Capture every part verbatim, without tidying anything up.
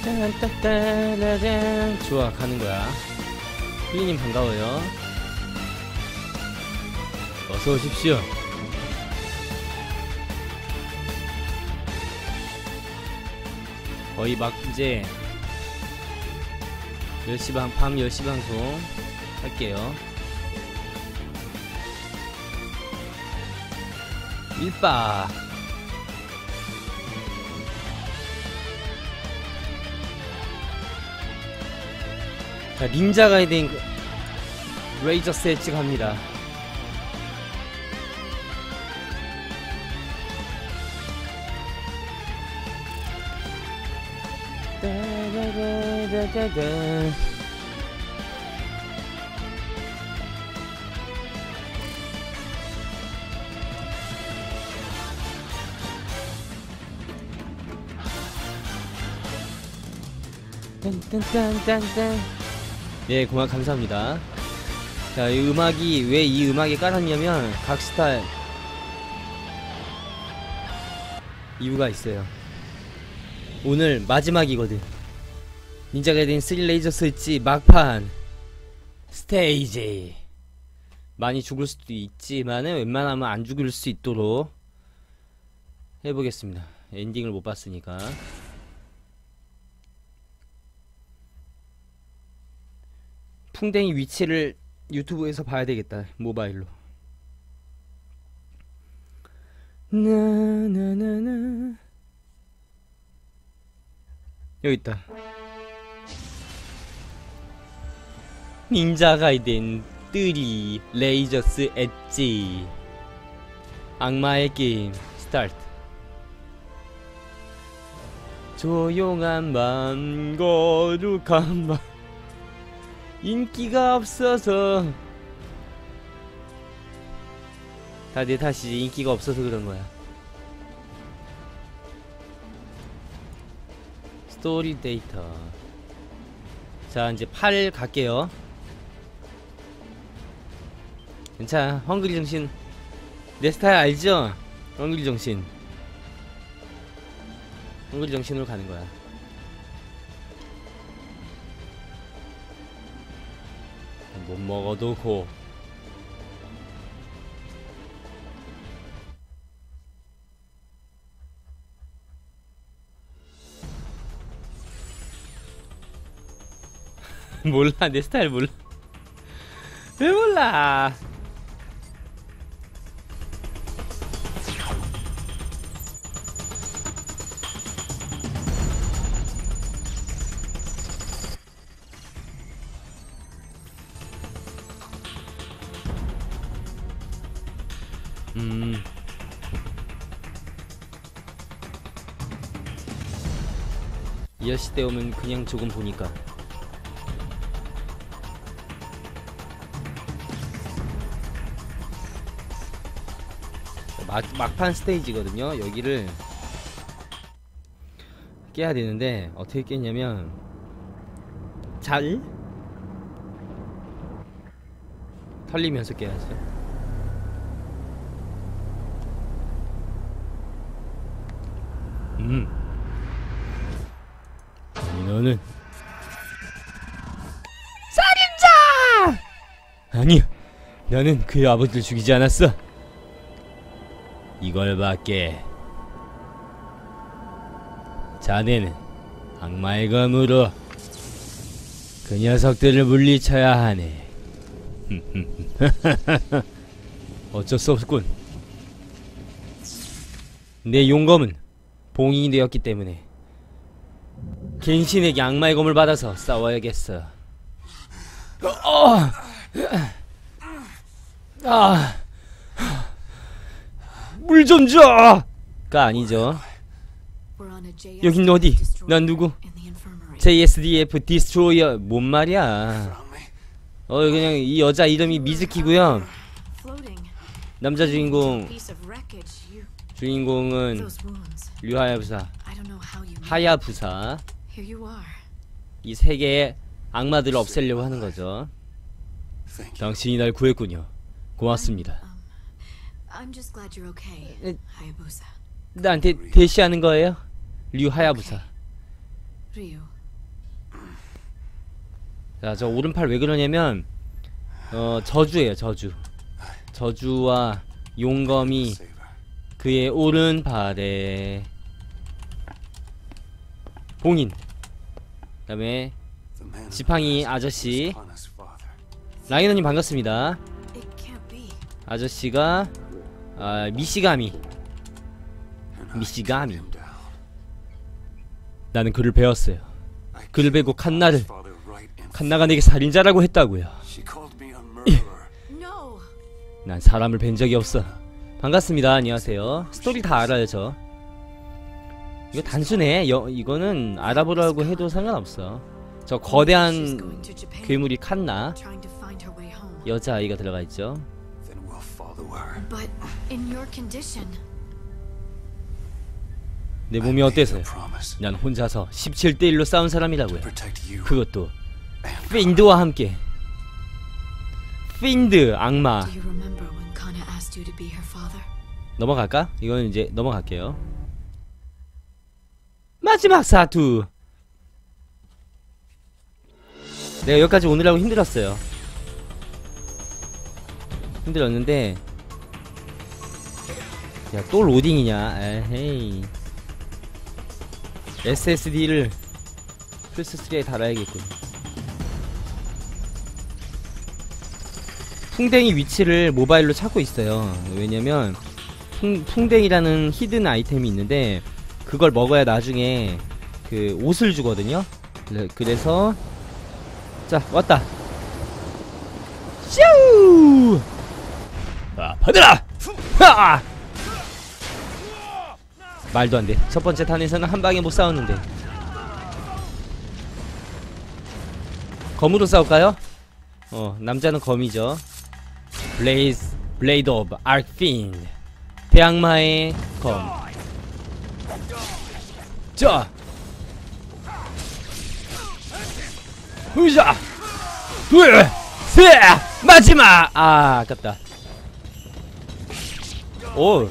딴딴따라란. 좋아, 가는 거야. 피디님 반가워요. 어서 오십시오. 거의 막 이제 열 시 방, 밤 열 시 방송 할게요. 일빠 자, 닌자 가이드인 레이저 세치 갑니다. 따라라라라라. 딴딴딴딴딴. 네, 고맙 감사합니다. 자, 이 음악이 왜 이 음악에 깔았냐면 각 스타일 이유가 있어요. 오늘 마지막이거든. 닌자 가이덴 쓰리 레이저 스위치 막판 스테이지. 많이 죽을 수도 있지만은 웬만하면 안 죽을 수 있도록 해보겠습니다. 엔딩을 못 봤으니까. 풍뎅이 위치를 유튜브에서 봐야 되겠다. 모바일로. 나나나나. 여기 있다. 닌자 가이덴 쓰리 레이저스 엣지. 악마의 게임 스타트. 조용한 밤, 거룩한 밤. 인기가 없어서. 다 내 탓이지. 인기가 없어서 그런 거야. 스토리 데이터. 자, 이제 팔 갈게요. 괜찮아. 헝그리 정신 내 스타일 알죠? 헝그리 정신. 헝그리 정신으로 가는 거야. 못 먹어도 고. 몰라. 내 스타일 몰라. 왜 몰라. 음. 이 아저씨 때 오면 그냥 조금 보니까. 막, 막판 스테이지거든요. 여기를 깨야 되는데 어떻게 깼냐면 잘 털리면서 깨야죠. 음. 아니, 너는 살인자! 아니야. 나는 그의 아버지를 죽이지 않았어. 이걸 밖에. 자네는 악마의 검으로 그 녀석들을 물리쳐야 하네. 어쩔 수 없군. 내 용검은 봉인이 되었기 때문에 겐신에게 악마의 검을 받아서 싸워야겠어. 어! 아! 물 좀 줘! 가 아니죠. 여긴 어디? 난 누구? 제이에스디에프 디스트로이어. 뭔 말이야. 어, 그냥 이 여자 이름이 미즈키고요. 남자 주인공 주인공은 류하야부사. 하야부사. 이 세 개의 악마들을 없애려고 하는 거죠. 당신이 날 구했군요. 고맙습니다. 나한테 대시하는 거예요? 류 하야부사. 자, 저 오른팔 왜 그러냐면 어 저주예요. 저주. 저주와 용검이 그의 오른팔에 봉인. 그 다음에 지팡이 아저씨. 라이너님 반갑습니다. 아저씨가 아, 미시가미. 미시가미. 나는 그를 배웠어요. 그를 배고 칸나를 칸나가 내게 살인자라고 했다고요. 난 사람을 뵌 적이 없어. 반갑습니다. 안녕하세요. 스토리 다 알아요 저. 이거 단순해. 여, 이거는 알아보라고 해도 상관없어. 저 거대한 괴물이 칸나. 여자아이가 들어가 있죠. 내 몸이 어때서요? 난 혼자서 십칠 대 일로 싸운 사람이라고요. 그것도 핀드와 함께. 핀드 악마. 넘어갈까? 이건 이제 넘어갈게요. 마지막 사투. 내가 여기까지 오느라고 힘들었어요. 힘들었는데 야, 또 로딩이냐. 에헤이. 에스에스디를 플스쓰리에 달아야겠군. 풍뎅이 위치를 모바일로 찾고 있어요. 왜냐면 풍, 풍뎅이라는 히든 아이템이 있는데 그걸 먹어야 나중에 그 옷을 주거든요. 그래서 자, 왔다. 슈! 아, 받으라! 하! 말도 안 돼. 첫 번째 탄에서는 한 방에 못 싸웠는데. 검으로 싸울까요? 어, 남자는 검이죠. 블레이즈, 블레이드 오브 아크핀. 대악마의 검. 자! 으쌰! 둘! 셋! 마지막! 아, 아깝다. 오!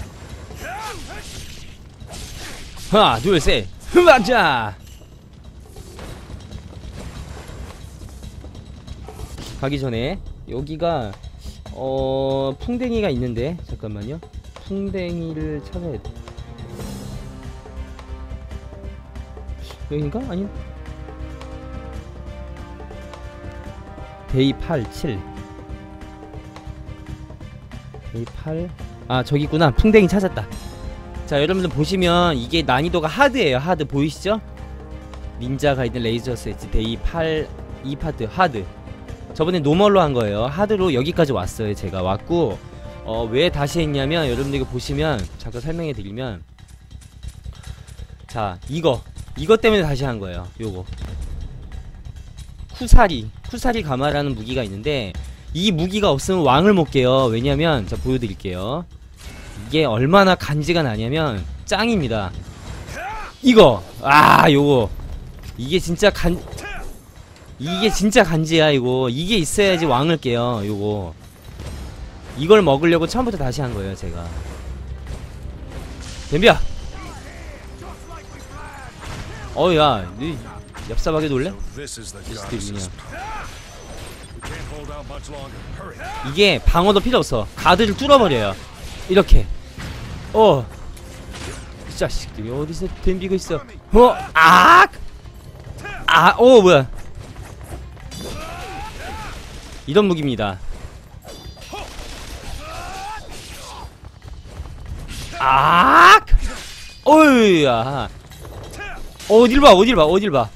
하나, 둘, 셋! 맞자! 가기 전에 여기가 어... 풍뎅이가 있는데 잠깐만요. 풍뎅이를 찾아야 돼. 여긴가? 아니. 데이 팔, 칠. 데이 팔. 아, 저기 있구나. 풍뎅이 찾았다. 자, 여러분들 보시면 이게 난이도가 하드예요. 하드 보이시죠? 닌자 가이드 레이저스 엣지 데이 팔 이 파트 하드. 저번에 노멀로 한 거예요. 하드로 여기까지 왔어요. 제가 왔고 어, 왜 다시 했냐면 여러분들 이거 보시면 잠깐 설명해 드리면 자, 이거 이것 때문에 다시 한 거예요. 요거 쿠사리 쿠사리 가마라는 무기가 있는데 이 무기가 없으면 왕을 못 깨요. 왜냐면 자, 보여드릴게요. 이게 얼마나 간지가 나냐면 짱입니다. 이거 아 요거 이게 진짜 간 이게 진짜 간지야. 이거 이게 있어야지 왕을 깨요. 요거 이걸 먹으려고 처음부터 다시 한 거예요. 제가 덤벼. 어야 니 얍삽하게 놀래? 이게 방어도 필요 없어. 가드를 뚫어버려요. 이렇게. 어. 이 자식들이 어디서 덤비고 있어. 어. 아. 아. 오 뭐야. 이런 무기입니다. 아. 어이야. 어딜 봐. 어딜 봐. 어딜 봐.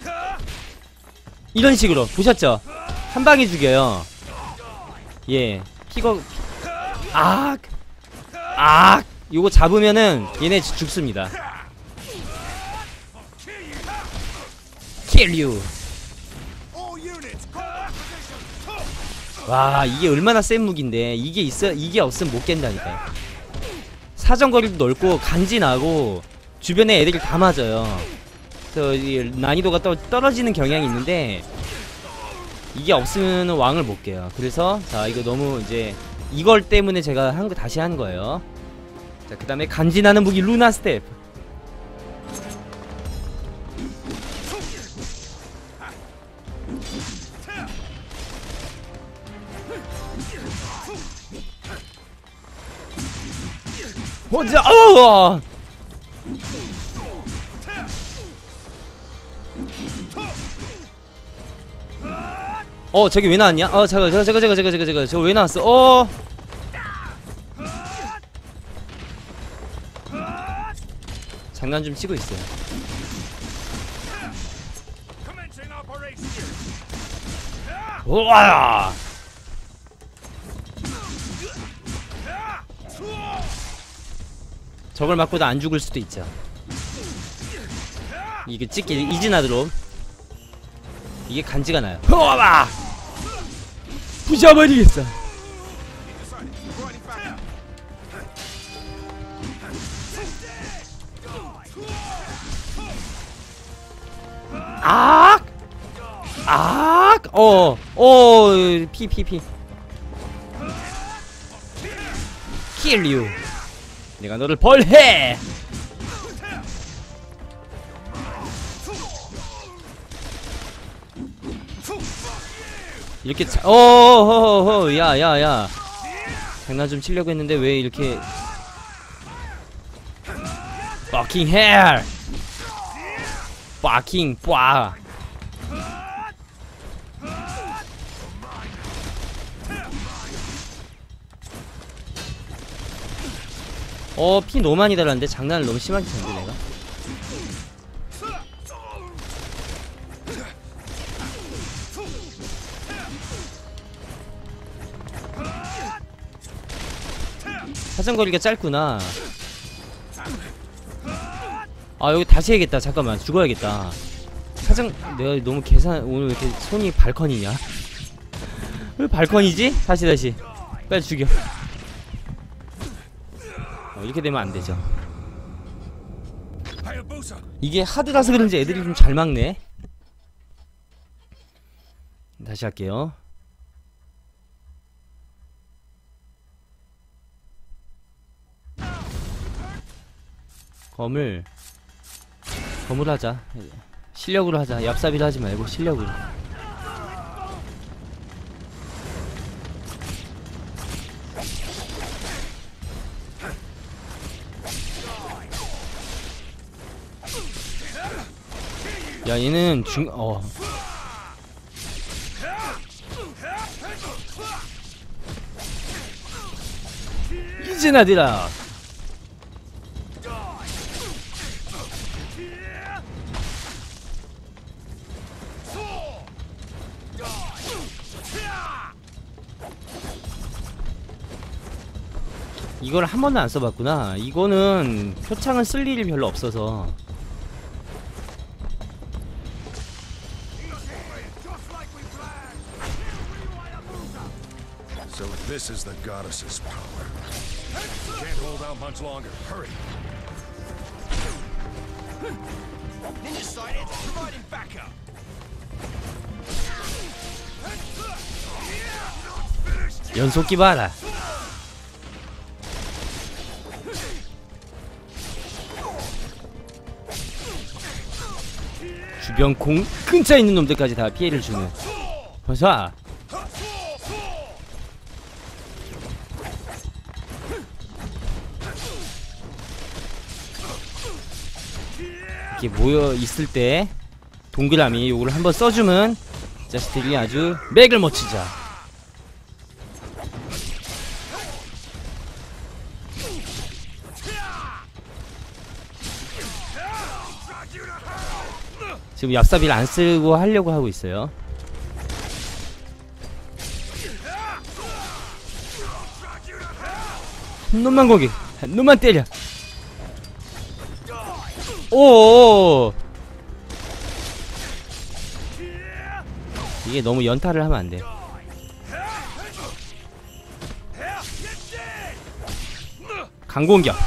이런 식으로 보셨죠? 한 방에 죽여요. 예. 피거. 아. 아, 요거 잡으면은 얘네 죽습니다. Kill you. 와, 이게 얼마나 센 무기인데 이게 있어 이게 없으면 못 깬다니까요. 사정거리도 넓고 간지나고 주변에 애들이 다 맞아요. 그래서 이 난이도가 또 떨어지는 경향이 있는데 이게 없으면 왕을 못 깨요. 그래서 자, 이거 너무 이제 이걸 때문에 제가 한 거 다시 한 거예요. 자, 그 다음에 간지나는 무기 루나 스텝. 혼자 어. 어 저기 왜 나왔냐? 어 잠깐 잠깐 잠깐 잠깐 잠깐 잠깐 저거 왜 나왔어? 어 장난 좀 치고 있어요. 우와 저걸 맞고도 안 죽을 수도 있죠. 이게 찍기 이지나드로 이게 간지가 나요. 허와 부셔버리겠어. 악! 악! 어, 어, 피, 피, 피. Kill you. 내가 너를 벌해! 이렇게 차, 어허허허, 야, 야, 야. 장난 좀 치려고 했는데 왜 이렇게. Fucking hell! Fucking, 빠. 어, 피 너무 많이 달았는데 장난을 너무 심하게 쳤는데 내가. 사정거리가 짧구나. 아 여기 다시 해야겠다. 잠깐만 죽어야겠다. 사정 내가 너무 계산 오늘 왜 이렇게 손이 발컨이냐? 왜 발컨이지? 다시 다시 빨리 죽여. 어, 이렇게 되면 안 되죠. 이게 하드라서 그런지 애들이 좀 잘 막네. 다시 할게요. 검을 검을 하자. 실력으로 하자. 얍삽이로 하지 말고 실력으로. 야 얘는 중.. 어 이제 나디라. 이걸 한 번도 안 써봤구나. 이거는 표창을 쓸 일이 별로 없어서. So this is the goddess's power. Can't hold out much longer. Hurry. Ninja sighted. Providing backup. 연속기 봐라. 주변 공 근처에 있는 놈들까지 다 피해를 주는. 벌써 이렇게 모여 있을 때 동그라미 요거를 한번 써주면 자식들이 아주 맥을 못 치자. 지금 얍삽이를 안 쓰고 하려고 하고 있어요. 한 놈만 공격, 한 놈만 때려. 오오오. 이게 너무 연타를 하면 안 돼. 강공격.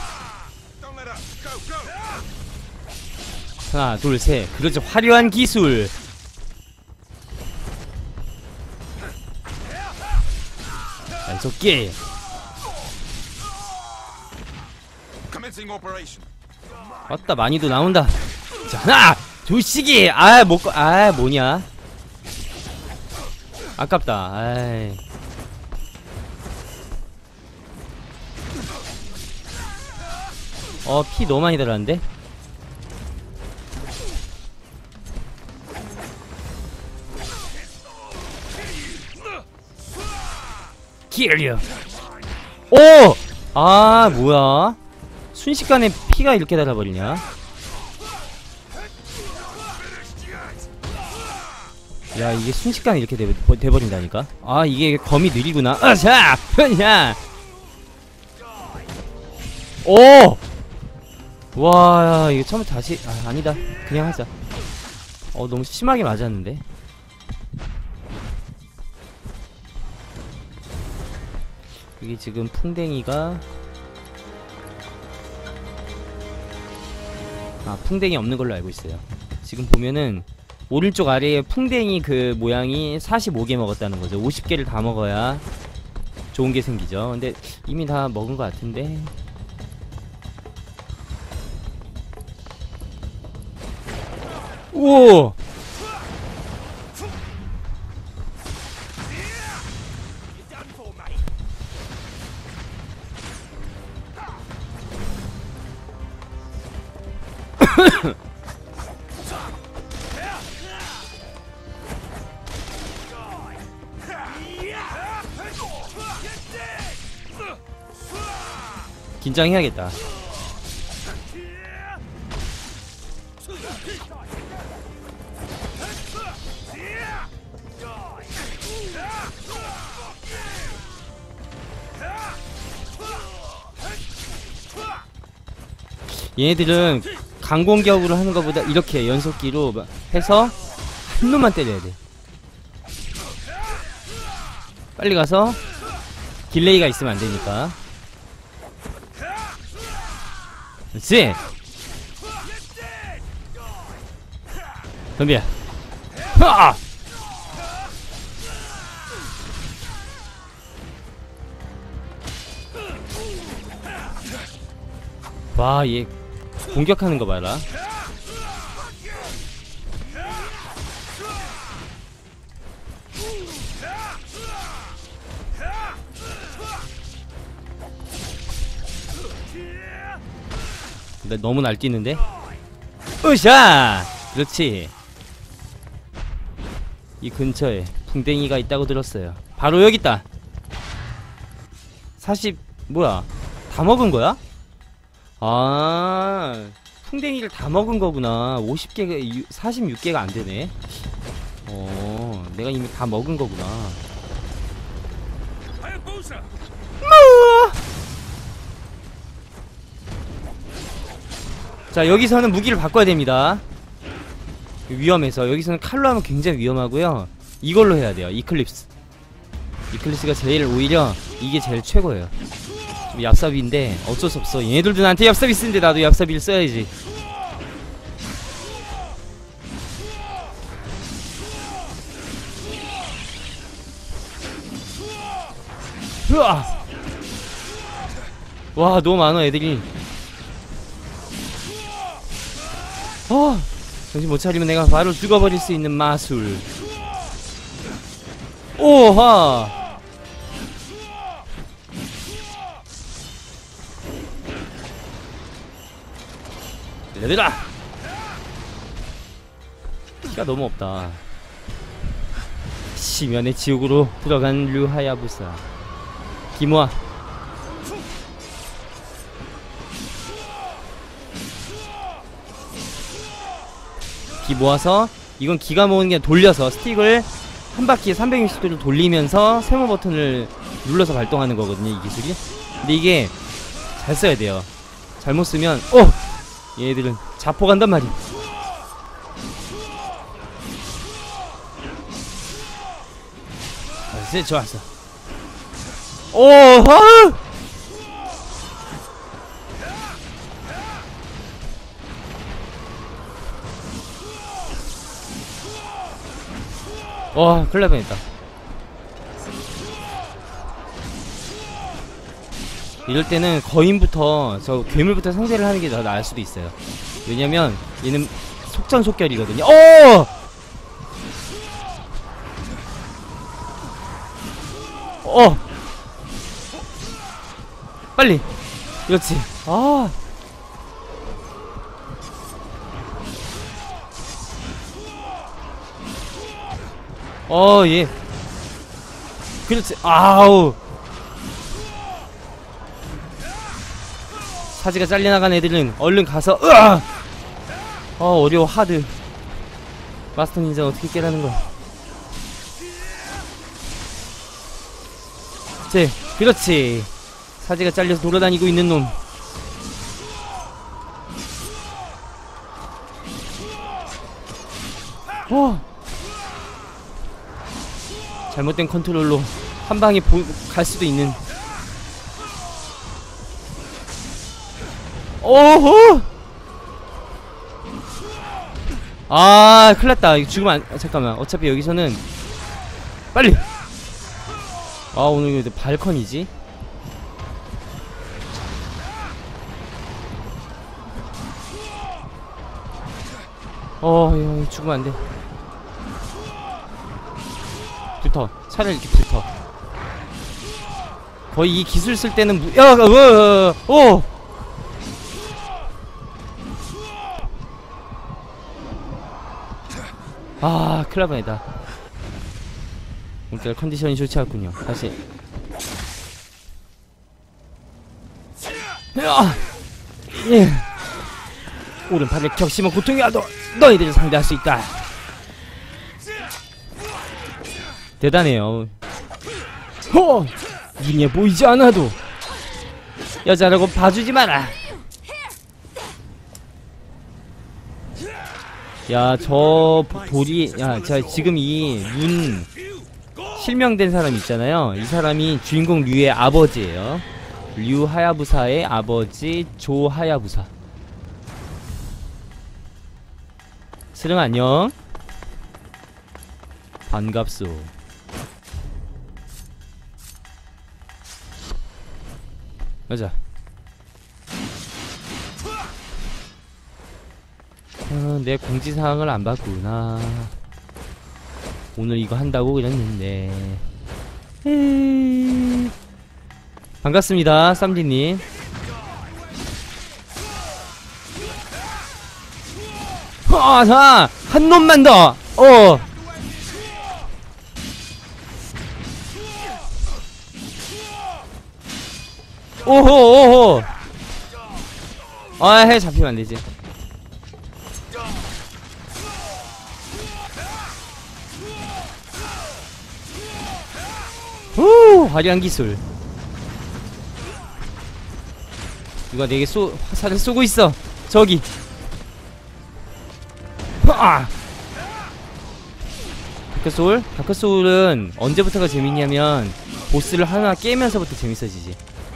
하나, 둘, 셋. 그렇죠. 화려한 기술. 연속기. 왔다, 많이도 나온다. 자, 하나, 둘씩이. 아, 못 거, 아, 뭐냐. 아깝다. 아이. 어, 피 너무 많이 달았는데? 킬려. 오! 아, 뭐야? 순식간에 피가 이렇게 달아버리냐? 야, 이게 순식간에 이렇게 돼, 돼버린다니까? 아, 이게 검이 느리구나. 어샤! 야! 오! 와, 이거 처음부터 다시, 아, 아니다. 그냥 하자. 어, 너무 심하게 맞았는데? 이게 지금 풍뎅이가, 아, 풍뎅이 없는 걸로 알고 있어요. 지금 보면은, 오른쪽 아래에 풍뎅이 그 모양이 사십오 개 먹었다는 거죠. 오십 개를 다 먹어야 좋은 게 생기죠. 근데 이미 다 먹은 것 같은데. 오! 긴장해야겠다. 얘네들은 강공격으로 하는 것보다 이렇게 연속기로 해서 한 놈만 때려야 돼. 빨리 가서 딜레이가 있으면 안 되니까. 그렇지. 덤비야. 하! 와, 얘 공격하는 거 봐라. 근데 너무 날뛰는데? 으쌰! 그렇지. 이 근처에 풍뎅이가 있다고 들었어요. 바로 여기 있다. 사십 뭐야? 다 먹은 거야? 아, 풍뎅이를 다 먹은 거구나. 오십 개가 사십육 개가 안 되네. 어, 내가 이미 다 먹은 거구나. 자, 여기서는 무기를 바꿔야 됩니다. 위험해서. 여기서는 칼로 하면 굉장히 위험하고요. 이걸로 해야 돼요. 이클립스. 이클립스가 제일 오히려 이게 제일 최고예요. 좀 얍삽인데 어쩔 수 없어. 얘네들도 나한테 얍삽이 쓰는데 나도 얍삽이를 써야지. 으아! 와, 너무 많아 애들이. 어! 정신 못 차리면 내가 바로 죽어버릴 수 있는 마술. 오하! 얘들아! 피가 너무 없다. 시면의 지옥으로 들어간 류하야부사. 기모아. 기 모아서, 이건 기가 모으는 게 돌려서 스틱을 한 바퀴에 삼백육십 도를 돌리면서 세모 버튼을 눌러서 발동하는 거거든요, 이 기술이. 근데 이게 잘 써야 돼요. 잘못 쓰면 어! 얘네들은 자포 간단 말이야. 아, 좋았어. 오! 아! 와, 큰일 날 뻔했다. 이럴 때는 거인부터, 저 괴물부터 상대를 하는 게 더 나을 수도 있어요. 왜냐면 얘는 속전속결이거든요. 오! 어! 빨리! 그렇지. 아, 어, 예. 그렇지. 아우. 사지가 잘려나간 애들은 얼른 가서, 으아! 어, 어려워, 하드. 마스터 닌자 어떻게 깨라는 거야. 제, 그렇지. 사지가 잘려서 돌아다니고 있는 놈. 어. 잘못된 컨트롤로 한 방에 보, 갈 수도 있는. 오호! 아, 큰일났다. 이거 죽으면 안, 아, 잠깐만. 어차피 여기서는 빨리! 아, 오늘 이거 발컨이지? 어, 야, 죽으면 안 돼. 붙어. 차라리 이렇게 붙어. 거의 이 기술 쓸 때는 무, 야, 어, 어, 어. 아, 큰일 날 뻔했다. 오늘따라 컨디션이 좋지 않군요. 다시. 야! 예. 오른팔을 격심한 고통이라도 너희들을 상대할 수 있다. 대단해요. 호! 눈에 보이지 않아도 여자라고 봐주지 마라. 야, 저 돌이, 야, 자, 지금 이 눈 실명된 사람 있잖아요. 이 사람이 주인공 류의 아버지예요. 류 하야부사의 아버지 조 하야부사. 스릉 안녕. 반갑소. 가자. 어, 내 공지사항을 안 봤구나. 오늘 이거 한다고 그랬는데. 에이... 반갑습니다, 쌈디님. 아, 자, 한 놈만 더. 어. 오호, 오호. 아, 해 잡히면 안 되지. 오, 화려한 기술. 누가 내게 쏘, 화살을 쏘고 있어. 저기. 아! 다크소울? 다크소울은 언제부터가 재밌냐면 보스를 하나 깨면서부터 재밌어지지.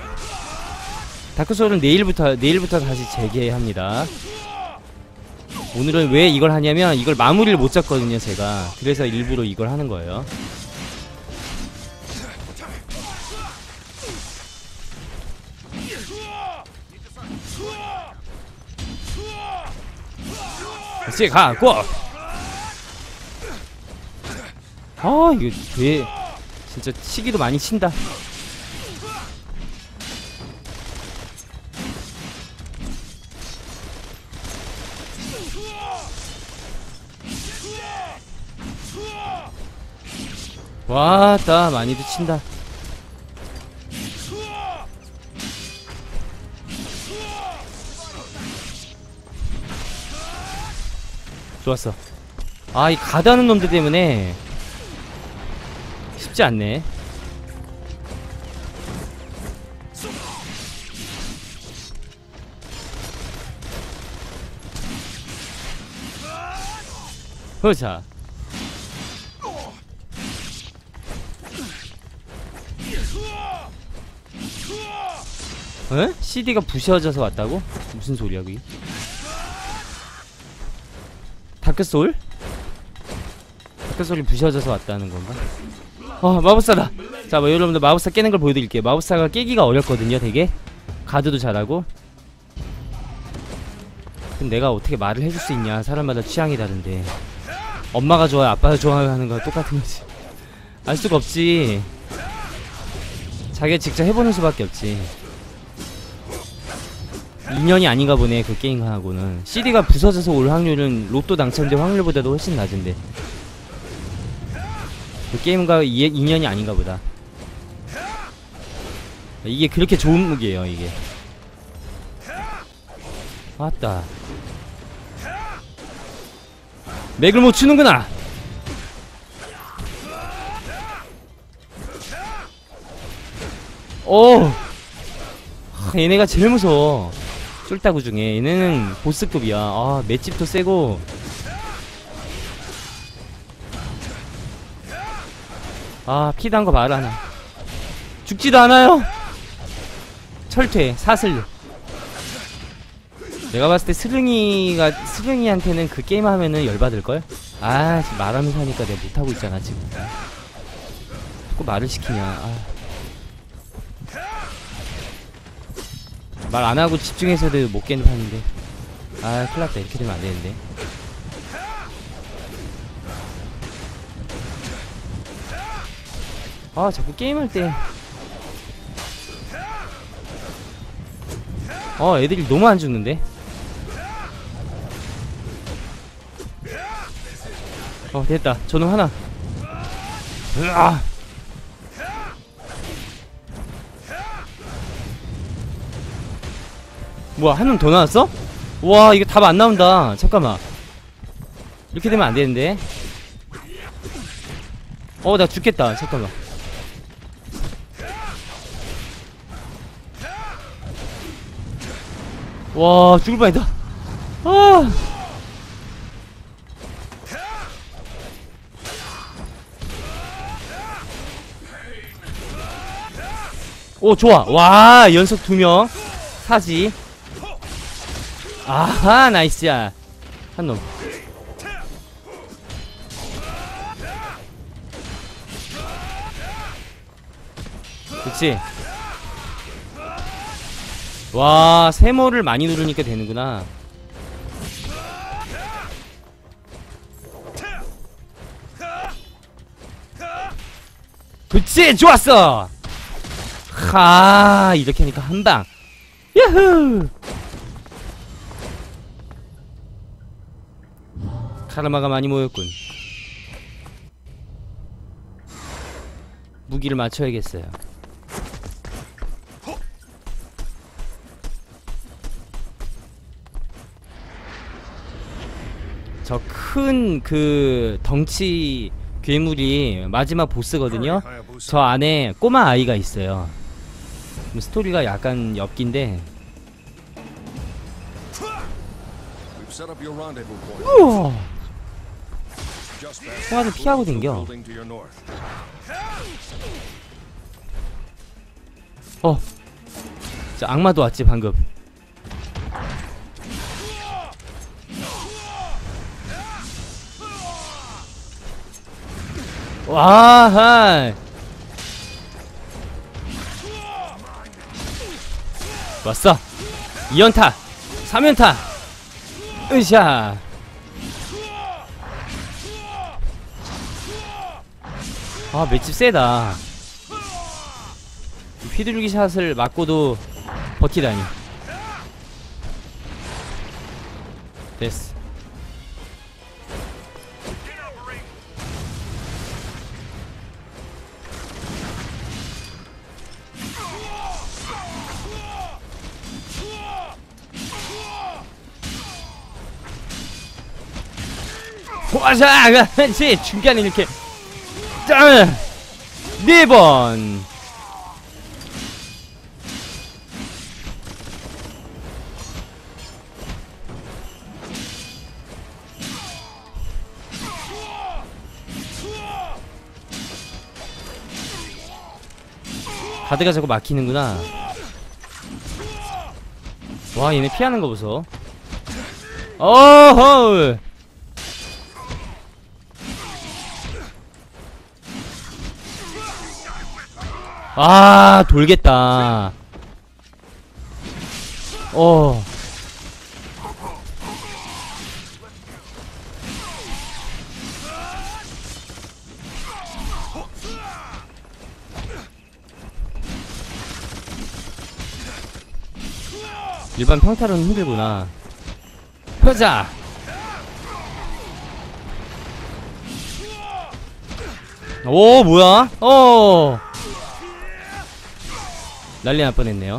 다크소울은 내일부터 내일부터 다시 재개합니다. 오늘은 왜 이걸 하냐면 이걸 마무리를 못 잡거든요, 제가. 그래서 일부러 이걸 하는 거예요. 같이 가고. 아, 이거 돼. 진짜 치기도 많이 친다. 와따, 많이도 친다. 좋았어. 아, 이 가다는 놈들 때문에 쉽지 않네. 그렇자. 에? 씨디가 부셔져서 왔다고? 무슨 소리야 그게? 다크소울? 다크소울이 부셔져서 왔다는 건가? 어, 마법사다! 자, 뭐 여러분들 마법사 깨는 걸 보여드릴게요. 마법사가 깨기가 어렵거든요, 되게. 가드도 잘하고. 그럼 내가 어떻게 말을 해줄 수 있냐. 사람마다 취향이 다른데. 엄마가 좋아요, 아빠가 좋아요 하는 거 똑같은 거지. 알 수가 없지. 자기가 직접 해보는 수밖에 없지. 인연이 아닌가 보네, 그 게임하고는. 씨디가 부서져서 올 확률은 로또 당첨될 확률보다도 훨씬 낮은데. 그 게임과 이, 인연이 아닌가 보다. 이게 그렇게 좋은 무기예요 이게. 왔다. 맥을 못 추는구나. 오, 하, 얘네가 제일 무서워. 쫄따구 중에 얘네는 보스급이야. 아, 맷집도 세고. 아, 피단 거 봐라 나. 죽지도 않아요. 철퇴 사슬. 내가 봤을 때 스릉이가 스릉이한테는 그 게임 하면은 열받을걸? 아, 지금 말하면서 하니까 내가 못하고 있잖아 지금. 자꾸 말을 시키냐. 아. 말 안하고 집중해서도 못 깨는 판인데. 아, 큰일났다. 이렇게 되면 안되는데. 아, 자꾸 게임할 때 어, 애들이 너무 안 죽는데? 어, 됐다. 저놈 하나. 으아! 뭐야, 한 놈 더 나왔어? 와, 이거 답 안 나온다. 잠깐만. 이렇게 되면 안 되는데. 어, 나 죽겠다. 잠깐만. 와, 죽을 뻔했다. 아. 오, 좋아. 와, 연속 두 명. 사지. 아하, 나이스야. 한 놈. 그치. 와, 세모를 많이 누르니까 되는구나. 그치, 좋았어. 하, 이렇게 하니까 한방. 야후. 카르마가 많이 모였군. 무기를 맞춰야겠어요. 저 큰 그 덩치 괴물이 마지막 보스거든요. 저 안에 꼬마 아이가 있어요. 스토리가 약간 엽긴데. 우와, 총알을 피하고 댕겨. 어, 저 악마도 왔지 방금. 와하, 왔어. 이 연타 삼 연타. 으쌰. 아, 맷집 세다. 휘두르기 샷을 맞고도 버티다니. 됐어. 와자, 그렇지. 중간에 이렇게 짠! 네 번. 가드가 자꾸 막히는구나. 와, 얘네 피하는 거 보소. 어허. 아, 돌겠다. 어. 일반 평타로는 힘들구나. 보자. 오 뭐야? 어 난리 날 뻔했네요.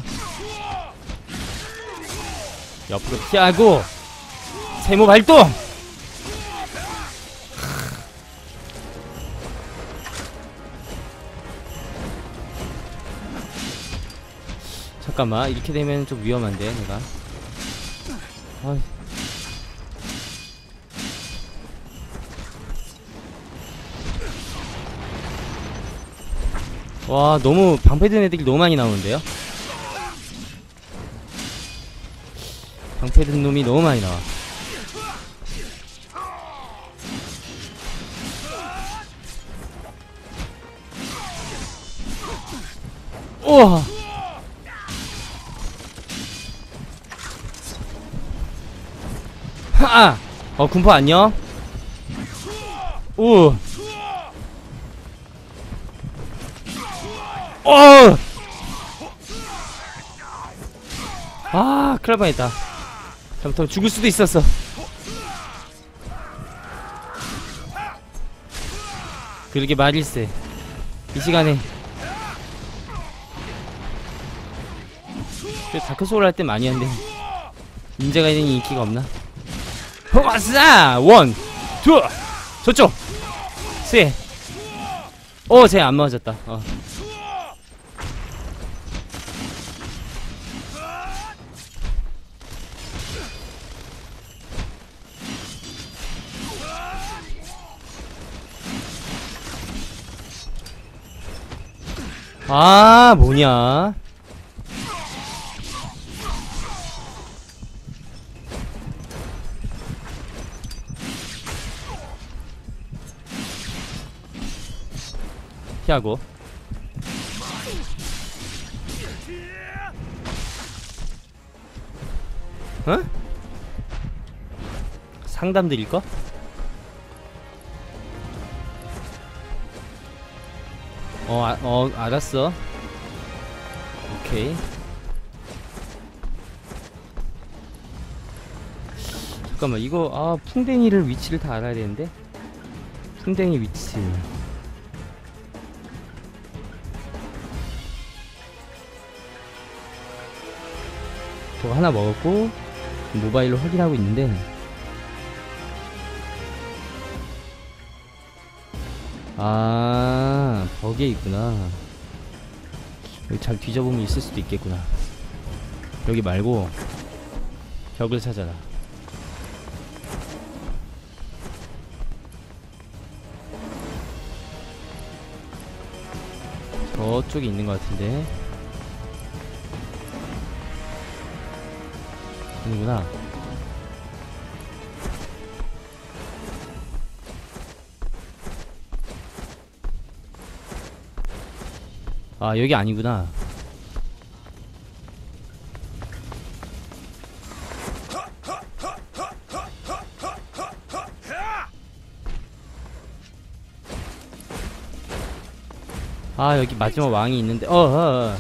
옆으로 피하고 세모 발동. 잠깐만 이렇게 되면 좀 위험한데 내가. 어이. 와 너무 방패든 애들이 너무 많이 나오는데요? 방패든 놈이 너무 많이 나와. 우와 하아 어 군포 안녕. 우 어! 아, 큰일 날 뻔했다. 잘못하면 죽을 수도 있었어. 그러게 말일세. 이 시간에 다크소울 할 때 많이 한데 문제가 있는 인기가 없나? 왔어! 원! 투! 저쪽! 세! 어, 쟤 안 맞았다. 어. 아 뭐냐 피하고 어? 상담 드릴까? 어, 아, 어, 알았어. 오케이. 잠깐만, 이거, 아, 풍뎅이를 위치를 다 알아야 되는데? 풍뎅이 위치. 저거 하나 먹었고, 모바일로 확인하고 있는데, 아, 거기에 있구나. 여기 잘 뒤져보면 있을 수도 있겠구나. 여기 말고 벽을 찾아라. 저쪽에 있는 것 같은데. 아니구나. 아 여기 아니구나. 아 여기 마지막 왕이 있는데 어, 어,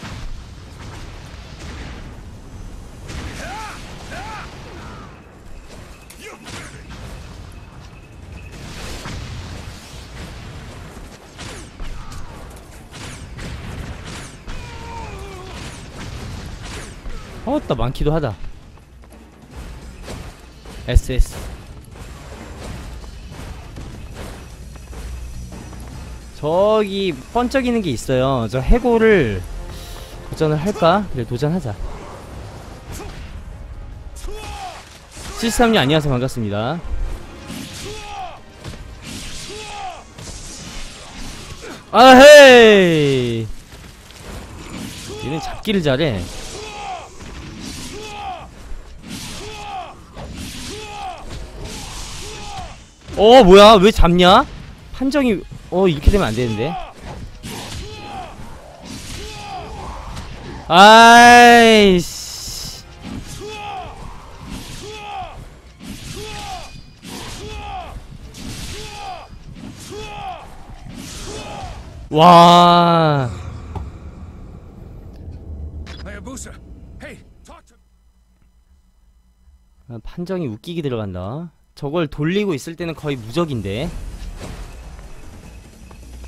어. 어따 많기도 하다. 에스에스 저기 번쩍이는 게 있어요. 저 해골을 도전을 할까? 그래 도전하자. 칠십삼 님 안녕하세요. 반갑습니다. 아헤이 얘는 잡기를 잘해. 어 뭐야 왜 잡냐? 판정이 어 이렇게 되면 안 되는데. 아이씨. 와. Hayabusa, hey, talk to. 아, 판정이 웃기게 들어간다. 저걸 돌리고 있을 때는 거의 무적인데.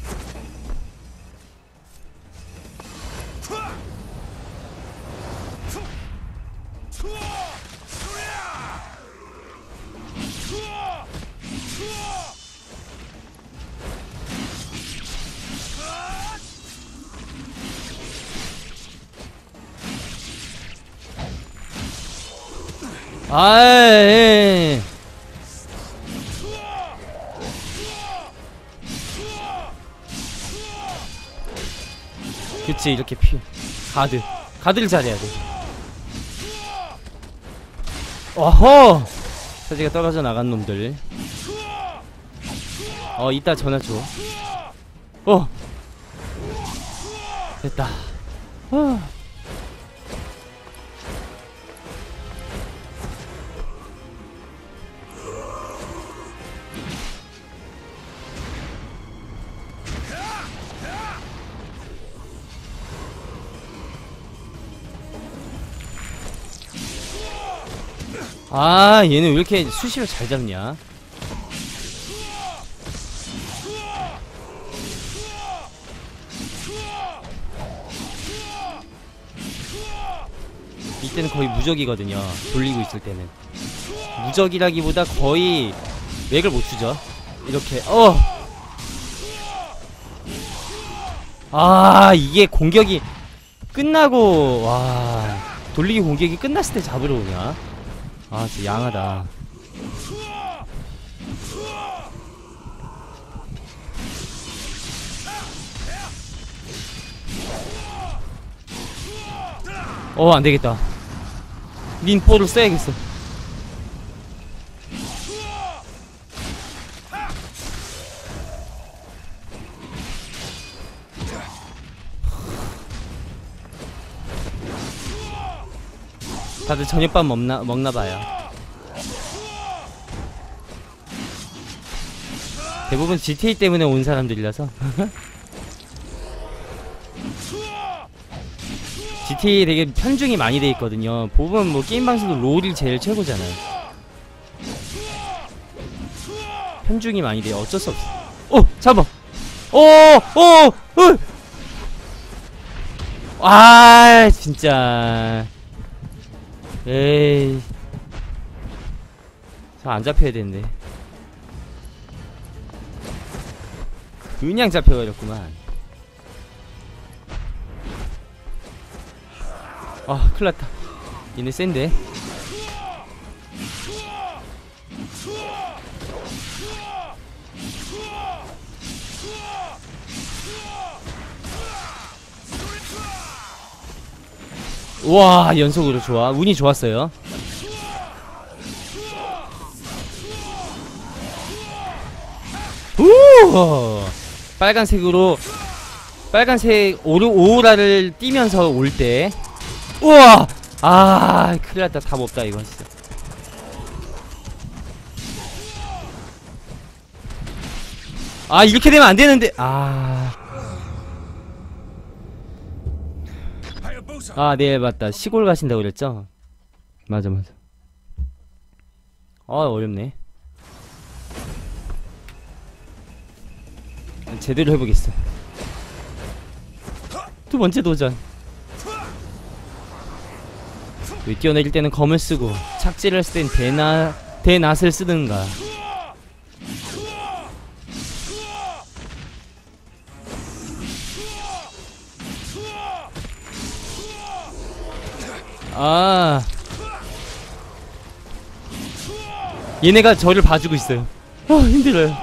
아이. 그치, 이렇게 피 가드 가드를 잘해야 돼. 어허! 사지가 떨어져 나간 놈들. 어, 이따 전화 줘. 어! 됐다. 어. 아, 얘는 왜 이렇게 수시를 잘 잡냐? 이때는 거의 무적이거든요. 돌리고 있을 때는 무적이라기보다 거의 맥을 못 추죠. 이렇게 어! 아, 이게 공격이 끝나고 와, 돌리기 공격이 끝났을 때 잡으러 오냐? 아, 진짜 양하다. 어, 안되겠다. 린포를 써야겠어. 다들 저녁밥 먹나, 먹나봐요. 대부분 지티에이 때문에 온 사람들이라서. 지티에이 되게 편중이 많이 돼 있거든요. 보면 뭐 게임 방송도 롤이 제일 최고잖아요. 편중이 많이 돼요. 어쩔 수 없어. 어, 잡아. 어, 어, 어. 아, 진짜. 에이, 저 안 잡혀야 되는데. 그냥 잡혀버렸구만. 아, 큰일났다. 얘네 센데. 우와, 연속으로 좋아. 운이 좋았어요. 우! 빨간색으로 빨간색 오르, 오라를 띄면서 올 때. 우와! 아, 큰일났다. 답 없다 이건 진짜. 아, 이렇게 되면 안 되는데. 아. 아, 네, 맞다. 시골 가신다고 그랬죠? 맞아, 맞아. 아, 어렵네. 제대로 해보겠어. 두 번째 도전. 뛰어내릴 때는 검을 쓰고 착지를 했을 땐 대나, 대낫을 쓰든가. 아, 얘네가 저를 봐주고 있어요. 아, 힘들어요.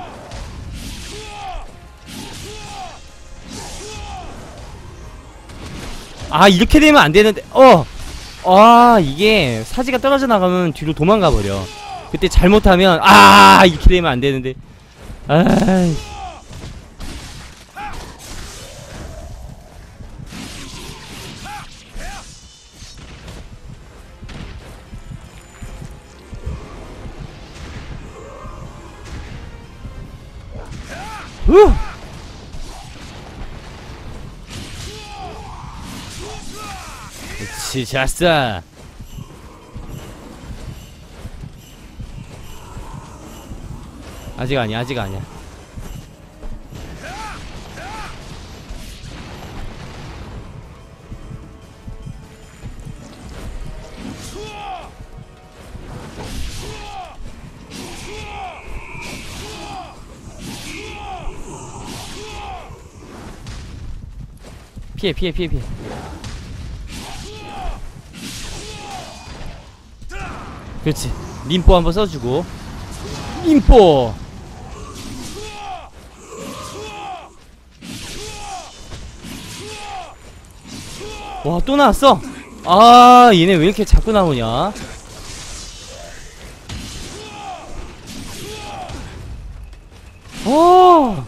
아, 이렇게 되면 안 되는데. 어! 아, 이게 사지가 떨어져 나가면 뒤로 도망가 버려. 그때 잘못하면 아, 이렇게 되면 안 되는데. 아이. 후! 그치, 잤어. 아직 아니야, 아직 아니야. 피해, 피해, 피해, 피해. 그렇지. 림포 한번 써주고. 림포. 와, 또 나왔어. 아, 얘네 왜 이렇게 자꾸 나오냐. 오.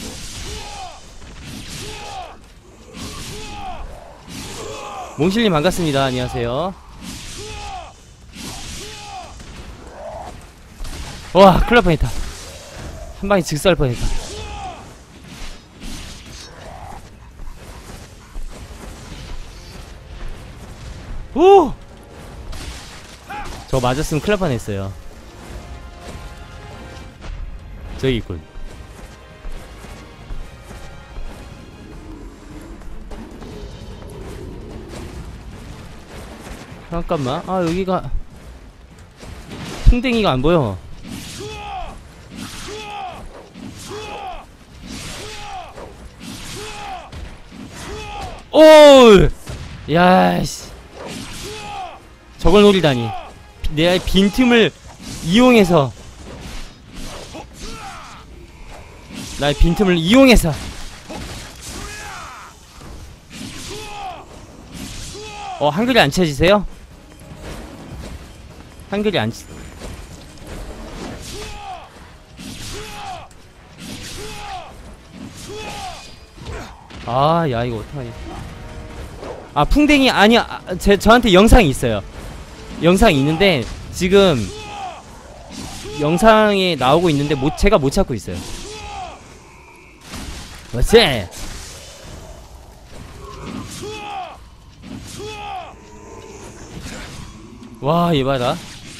몽실님 반갑습니다. 안녕하세요. 와, 큰일 날 뻔했다. 한 방에 즉살 뻔했다. 오! 저 맞았으면 큰일 날 뻔했어요. 저기 있군. 잠깐만. 아, 여기가 풍뎅이가 안 보여. 오! 야씨. 저걸 노리다니. 내 빈틈을 이용해서. 나의 빈틈을 이용해서. 어, 한글이 안 쳐지세요? 한글이 안 치... 아, 야, 이거 어떡하냐. 아, 풍뎅이, 아니야. 아, 제, 저한테 영상이 있어요. 영상이 있는데, 지금, 영상에 나오고 있는데, 못, 제가 못 찾고 있어요. 뭐지? 와, 얘 봐라.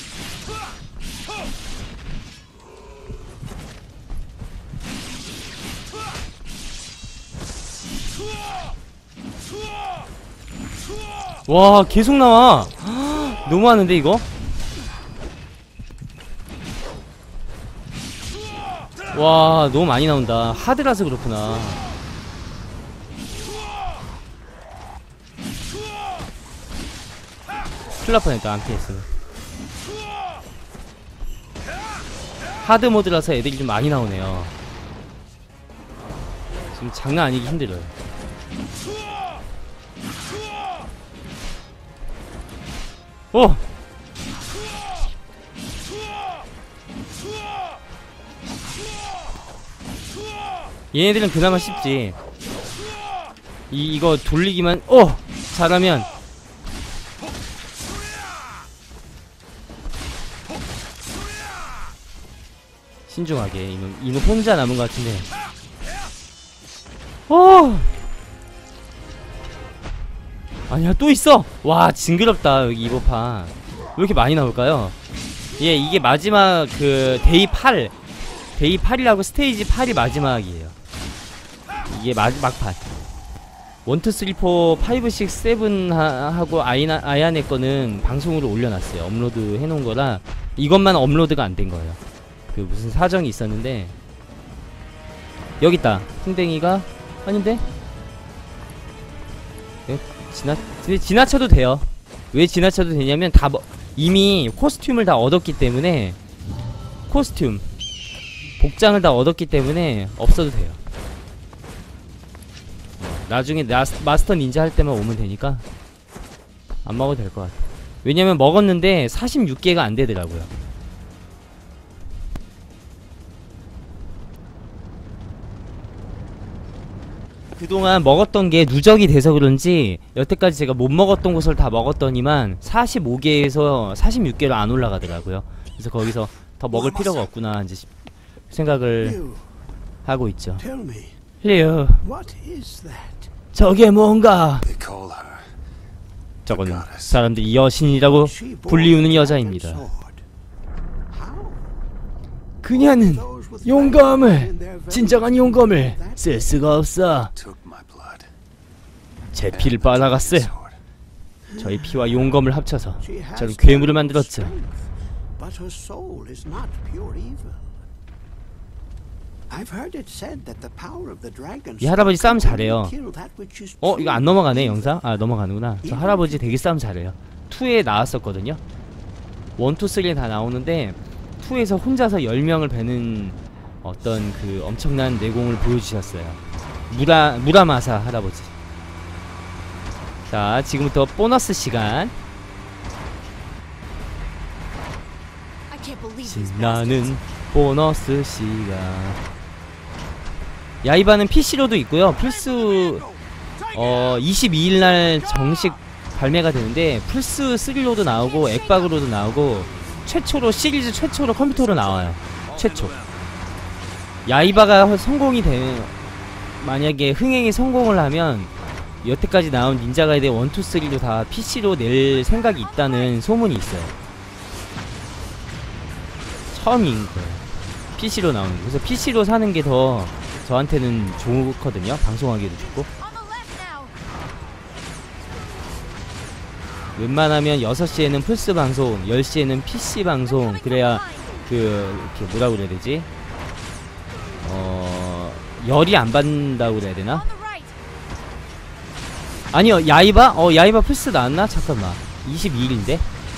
와, 계속 나와. 너무 하는데 이거? 와, 너무 많이 나온다. 하드라서 그렇구나. 큰일 날 뻔했다. 안 피했으면. 하드 모드라서 애들이 좀 많이 나오네요. 지금 장난 아니기 힘들어요. 오! 얘네들은 그나마 쉽지. 이, 이거 돌리기만, 오! 잘하면. 신중하게. 이놈, 이놈 혼자 남은 것 같은데. 오! 아니야, 또 있어! 와, 징그럽다, 여기 이버판. 왜 이렇게 많이 나올까요? 예, 이게 마지막, 그, 데이 팔. 데이 팔이라고 스테이지 팔이 마지막이에요. 이게 마, 막판. 일, 이, 삼, 사, 오, 육, 칠 하고 아이나, 아야네 거는 방송으로 올려놨어요. 업로드 해놓은 거라, 이것만 업로드가 안 된 거예요. 그, 무슨 사정이 있었는데. 여기 있다. 풍뎅이가, 아닌데? 지나, 지나쳐도 돼요. 왜 지나쳐도 되냐면 다 뭐, 이미 코스튬을 다 얻었기 때문에 코스튬 복장을 다 얻었기 때문에 없어도 돼요. 나중에 나스, 마스터 닌자 할 때만 오면 되니까 안 먹어도 될 것 같아. 왜냐면 먹었는데 사십육 개가 안 되더라고요. 그동안 먹었던 게 누적이 돼서 그런지 여태까지 제가 못 먹었던 것을 다 먹었더니만 사십오 개에서 사십육 개로 안 올라가더라고요. 그래서 거기서 더 먹을 필요가 없구나 이제 생각을 하고 있죠. 리우, 저게 뭔가? 저거는 사람들이 여신이라고 불리우는 여자입니다. 그녀는 용검을, 진정한 용검을 쓸 수가 없어. 제 피를 빨아갔어요. 저희 피와 용검을 합쳐서 저를 괴물을 만들었죠. 이 할아버지 싸움 잘해요. 어? 이거 안 넘어가네 영상? 아 넘어가는구나. 저 할아버지 되게 싸움 잘해요. 이에 나왔었거든요. 일, 이, 삼 다 나오는데 이에서 혼자서 열 명을 베는 어떤 그 엄청난 내공을 보여주셨어요. 무라, 무라마사 할아버지. 자, 지금부터 보너스 시간. 신나는 보너스 시간. 야이바는 피씨로도 있고요. 플스 어 이십이일날 정식 발매가 되는데 플스 쓰리로도 나오고 엑박으로도 나오고 최초로 시리즈 최초로 컴퓨터로 나와요. 최초. 야이바가 성공이 되면 만약에 흥행이 성공을 하면 여태까지 나온 닌자 가이드 일, 이, 삼도 다 피씨로 낼 생각이 있다는 소문이 있어요. 처음인 거예요. 피씨로 나오는 거. 그래서 피씨로 사는 게 더 저한테는 좋거든요. 방송하기도 좋고. 웬만하면 여섯 시에는 플스 방송, 열 시에는 피씨 방송, 그래야 그 이렇게 뭐라고 그래야 되지? 어... 열이 안 받는다고 그래야 되나? 아니요, 야이바? 어, 야이바 플스 나왔나? 잠깐만. 이십이일인데?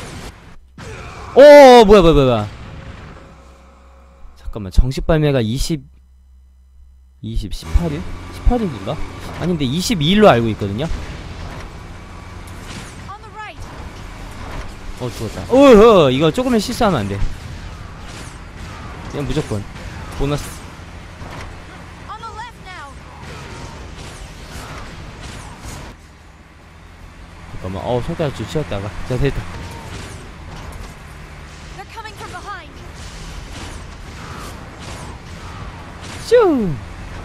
어, 뭐야, 뭐야, 뭐야. 잠깐만, 정식 발매가 이십, 이십, 십팔일? 십팔일인가? 아닌데, 이십이일로 알고 있거든요? 어, 죽었다. 어허, 이거 조금만 실수하면 안 돼. 그냥 무조건. 보너스. 잠깐만, 어, 손가락 좀 치웠다가. 자, 됐다. 슈!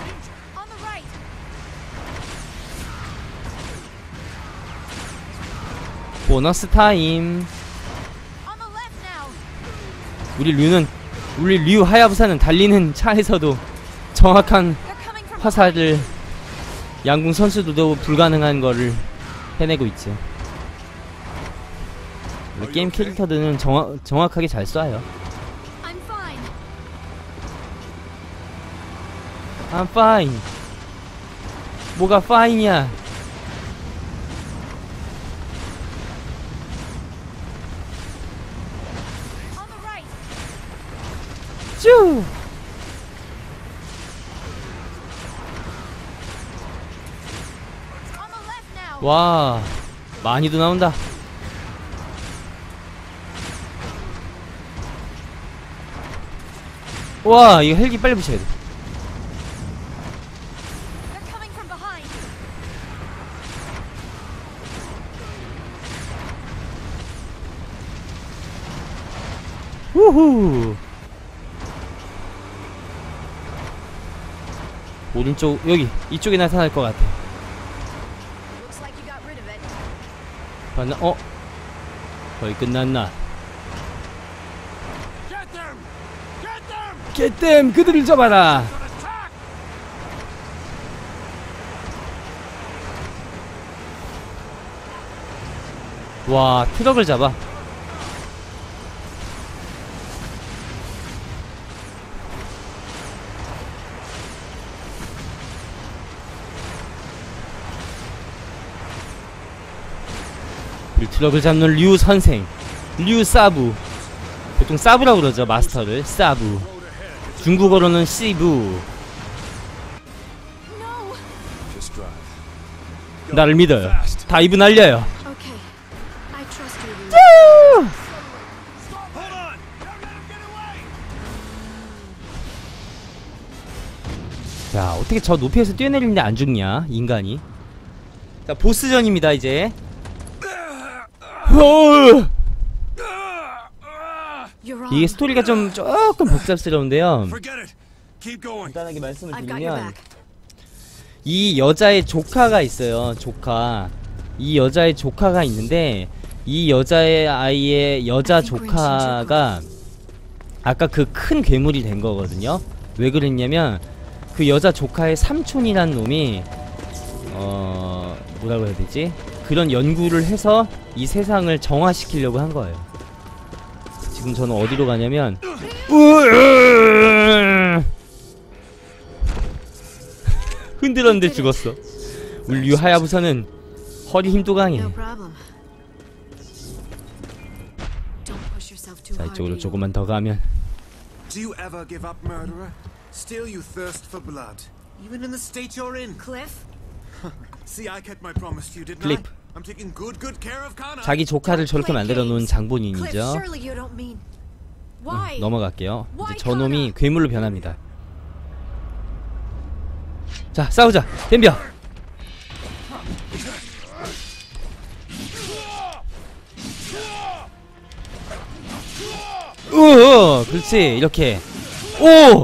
보너스 타임. 우리 류는, 우리 류 하야부사는 달리는 차에서도 정확한 화살을 양궁 선수들도 불가능한 거를 해내고 있죠. 게임 캐릭터들은 정확, 정확하게 잘 쏴요. I'm fine. 뭐가 fine이야? 쭈! 와, 많이도 나온다. 와, 이거 헬기 빨리 붙여야 돼. 우후. 오른쪽, 여기 이쪽에 나타날 것 같아. 봤나? 어? 거의 끝났나? 겟댐! 그들을 잡아라! 와, 트럭을 잡아. 우리 트럭을 잡는 류 선생, 류 사부. 보통 사부라고 그러죠, 마스터를. 사부. 중국어로는 시부. 나를 믿어요. 다이브 날려요. 자, 어떻게 저 높이에서 뛰어내리는데 안 죽냐, 인간이. 자, 보스전입니다, 이제. 이게 스토리가 좀 조금 복잡스러운데요. 간단하게 말씀을 드리면 이 여자의 조카가 있어요. 조카. 이 여자의 조카가 있는데 이 여자의 아이의 여자 조카가 아까 그 큰 괴물이 된 거거든요. 왜 그랬냐면 그 여자 조카의 삼촌이란 놈이 어... 뭐라고 해야 되지? 그런 연구를 해서 이 세상을 정화시키려고 한 거예요. 지금 저는 어디로 가냐면 흔들었는데 죽었어. 우리 류 하야부사는 허리 힘도 강해. push yourself too 자, hard. 이쪽으로 do you? 조금만 더 가면. Do you ever give up, murderer? Still you thirst for blood, even in the state you're in. Cliff? See, I kept my promise to you, didn't Cliff. I? I'm taking good, good care of Kana. 자기 조카를 저렇게 만들어 놓은 Cliff, 장본인이죠. surely you don't mean. Why? 넘어갈게요. 이제 저놈이 괴물로 변합니다. 자, 싸우자. 덤벼. 오, 그렇지. 이렇게. 오!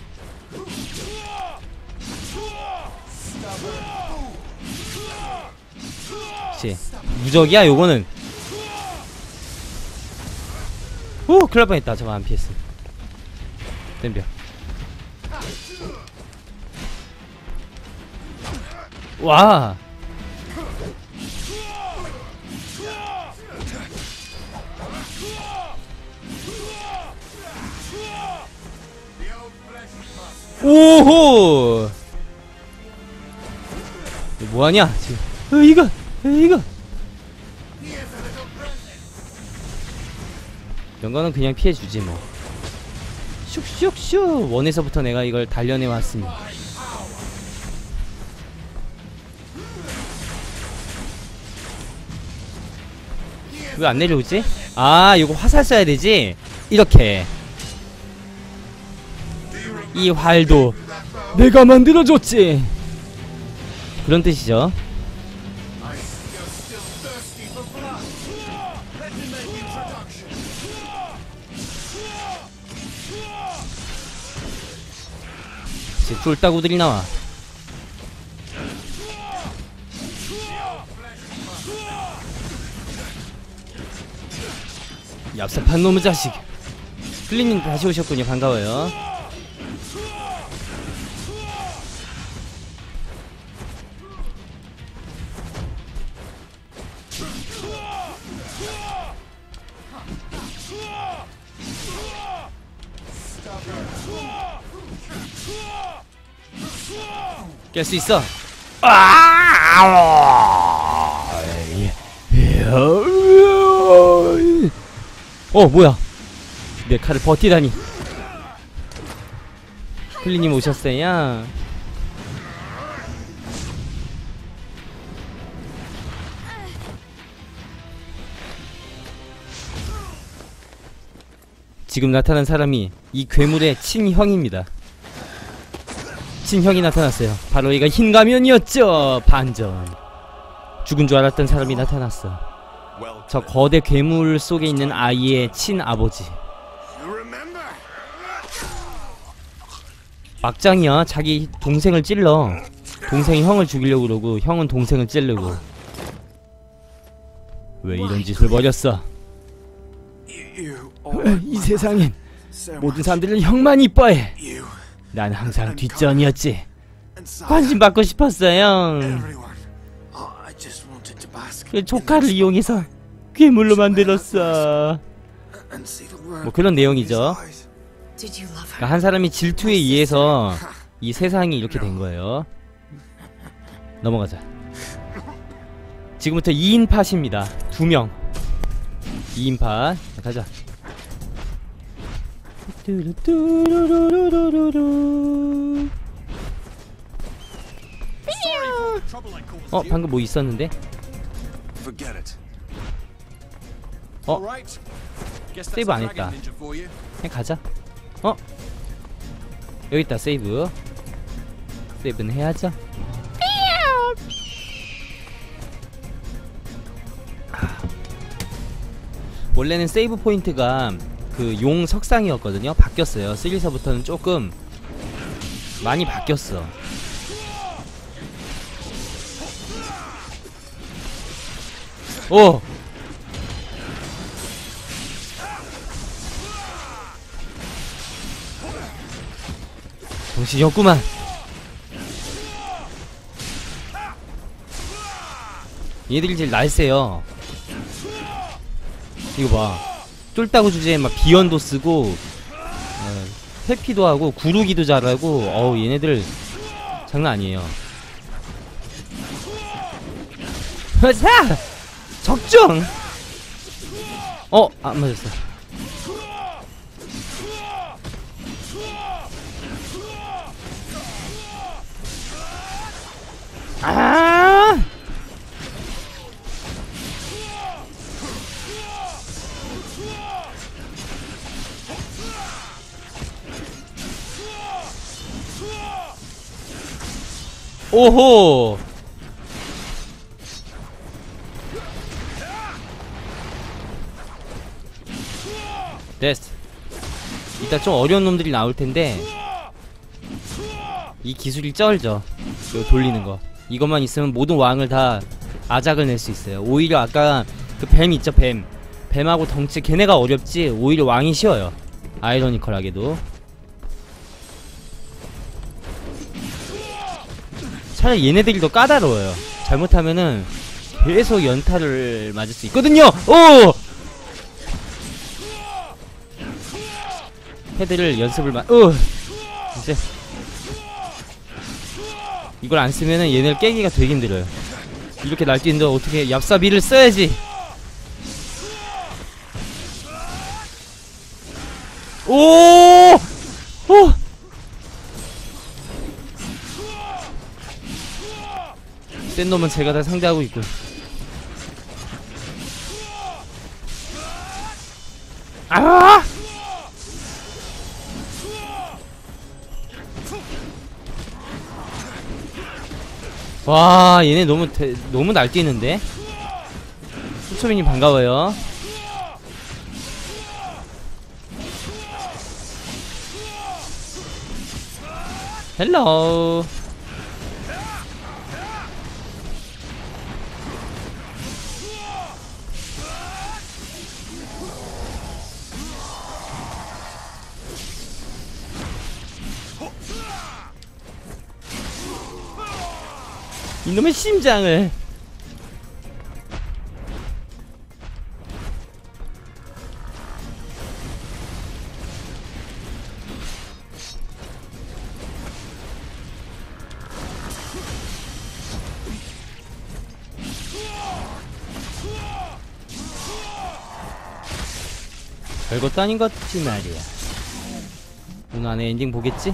그렇지. 무적이야, 요거는. 오, 큰일 날 뻔했다. 저거 안 피했어. 덤벼. 와. 오호. 이거 뭐하냐 지금. 어, 이거 어, 이거 이런 거는 그냥 피해주지 뭐. 슉슉슉. 원에서부터 내가 이걸 단련해 왔으니. 왜 안 내려오지? 아, 이거 화살 쏴야 되지? 이렇게. 이 활도 내가 만들어줬지. 그런 뜻이죠. 이제 쫄따구들이 나와. 얍삽한 놈의 자식. 플리님 다시 오셨군요. 반가워요. 깰 수 있어. 어, 뭐야? 내 칼을 버티다니. 클리님 오셨어요. 지금 나타난 사람이 이 괴물의 친형입니다. 친형이 나타났어요. 바로 얘가 흰 가면이었죠. 반전. 죽은 줄 알았던 사람이 나타났어. 저 거대 괴물 속에 있는 아이의 친아버지. 막장이야. 자기 동생을 찔러. 동생이 형을 죽이려고 그러고 형은 동생을 찌르고. 왜 이런 짓을 벌였어? 이 세상엔 모든 사람들은 형만 이뻐해. 난 항상 뒷전이었지. 관심 받고 싶었어요. 그 조카를 이용해서 괴물로 만들었어. 뭐 그런 내용이죠. 그러니까 한 사람이 질투에 의해서 이 세상이 이렇게 된 거예요. 넘어가자. 지금부터 이 인 팟입니다. 두 명. 이 인 팟. 가자. 어, 방금 뭐 있었는데? 어? 세이브 안 했다. 그냥 가자. 어? 여기 있다. 세이브. 세이브는 해야죠. 원래는 세이브 포인트가 그 용 석상이었거든요. 바뀌었어요. 쓰리서부터는 조금 많이 바뀌었어. 오! 정신이 없구만. 얘들이 제일 날쌔요. 이거 봐. 쫄따구 주제에 막 비연도 쓰고 어, 회피도 하고 구르기도 잘하고. 어우, 얘네들 장난 아니에요. 자! 적중! 어! 안 맞았어. 아! 오호! 됐어. 이따 좀 어려운 놈들이 나올 텐데 이 기술이 쩔죠. 이거 돌리는 거. 이것만 있으면 모든 왕을 다 아작을 낼 수 있어요. 오히려 아까 그 뱀 있죠, 뱀. 뱀하고 덩치 걔네가 어렵지 오히려 왕이 쉬워요. 아이러니컬하게도. 차라리 얘네들이 더 까다로워요. 잘못하면은 계속 연타를 맞을 수 있거든요. 오! 패드를 연습을 마, 어! 이제 이걸 안 쓰면은 얘네를 깨기가 되게 힘들어요. 이렇게 날뛰는데 어떻게 얍사비를 써야지. 오! 오! 센 놈은 제가 다 상대하고 있고. 아! 와, 얘네 너무 대, 너무 날뛰는데. 수초민님 반가워요. 헬로. 이놈의 심장을. 별것도 아닌 것 같지 말이야. 오늘 안에 엔딩 보겠지?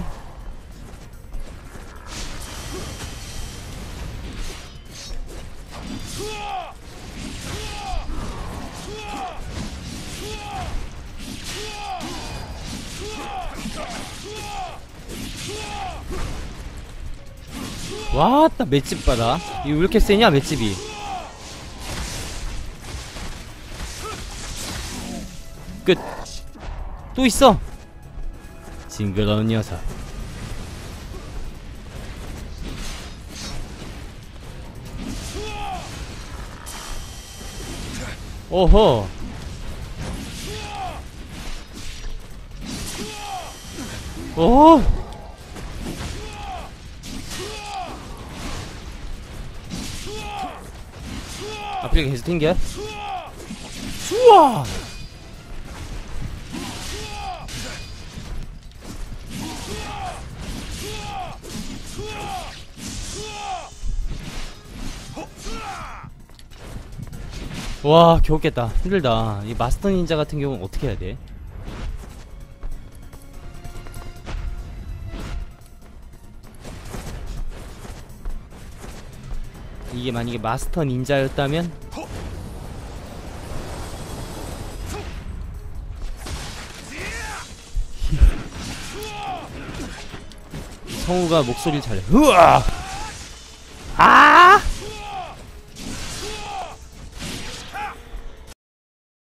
와따 맷집 봐라. 이거 왜 이렇게 세냐 맷집이. 끝. 또 있어. 징그러운 녀석. 오호. 오. 앞에 계속 튕겨. 우와. 와, 겨우 깼다. 힘들다. 이 마스터 닌자 같은 경우는 어떻게 해야 돼? 이게 만약에 마스터 닌자였다면 성우가 목소리를 잘해. 으아!